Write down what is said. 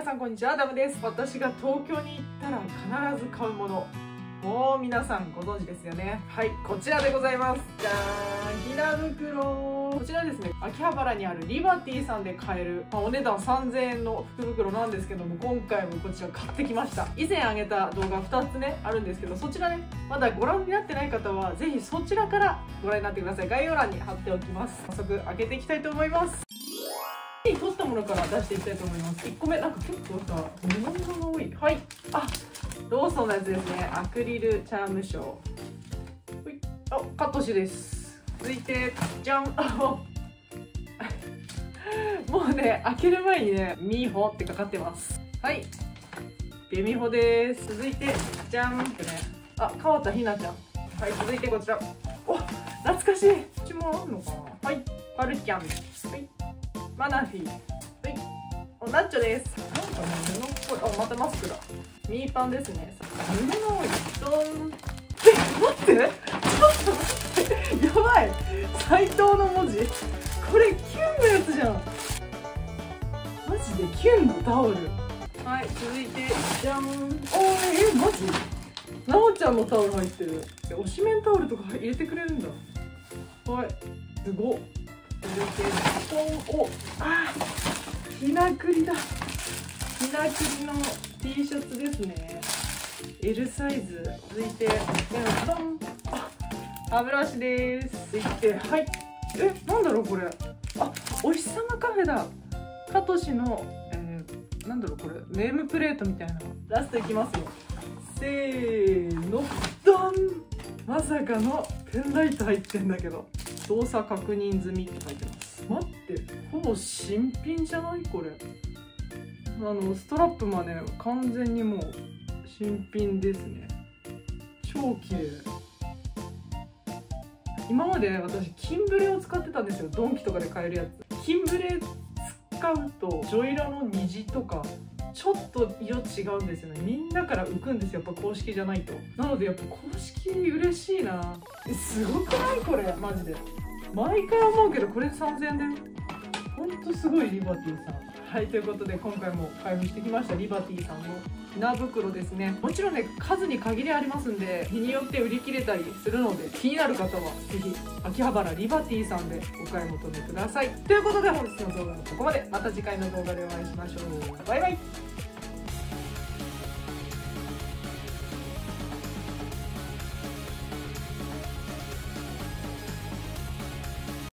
さんこんにちは、アダムです。私が東京に行ったら必ず買うもの、もう皆さんご存知ですよね。はい、こちらでございます。じゃーん、ひな袋。こちらですね、秋葉原にあるリバティさんで買える、お値段3000円の福袋なんですけども、今回もこちら買ってきました。以前あげた動画2つねあるんですけど、そちらねまだご覧になってない方はぜひそちらからご覧になってください。概要欄に貼っておきます。早速開けていきたいと思います。手に取ったものから出していきたいと思います。1個目、なんか結構さ物が多い。はい、あ、ローソンのやつですね。アクリルチャームショー。あ、カトシです。続いてじゃんもうね開ける前にねミーホってかかってます。はい、ベミホです。続いてじゃんってね、あ、川田ひなちゃん。はい、続いてこちら、お、懐かしい。こっちもあんのかな。はい、パルキャン。はい、マナフィー。はい、おナッチョです。なんかね布っぽい。あ、またマスクだ。ミーパンですね。布が多い。ドン。待って、ちょっと待って、やばい。斎藤の文字、これキュンのやつじゃん。マジでキュンのタオル。はい、続いてじゃん。おー、マジなおちゃんのタオル入ってる。推しメンタオルとか入れてくれるんだ。はい、すごっ。続いてお、あー、ひなくりだ。ひなくりの T シャツですね。 L サイズ。続いてドン。あ、歯ブラシです。続いて、はい、なんだろうこれ。あ、お日様カフェだ。カトシの、なんだろうこれ、ネームプレートみたいな。ラストいきますよ。せーの、ドン。まさかのペンライト入ってんだけど、動作確認済みって書いてます。待って、ほぼ新品じゃないこれ。ストラップまで完全にもう新品ですね。超綺麗。今まで私金ブレを使ってたんですよ。ドンキとかで買えるやつ。金ブレ使うとジョイロの虹とかちょっと色違うんですよね。みんなから浮くんですよ、やっぱ公式じゃないと。なのでやっぱ公式嬉しいな。すごくないこれ。マジで毎回思うけど、これ3000円でほんとすごい。リバティさん。はい、ということで今回も開封してきましたリバティさんのひな袋ですね。もちろんね数に限りありますんで、日によって売り切れたりするので、気になる方はぜひ秋葉原リバティさんでお買い求めください。ということで本日の動画はここまで。また次回の動画でお会いしましょう。バイバイ。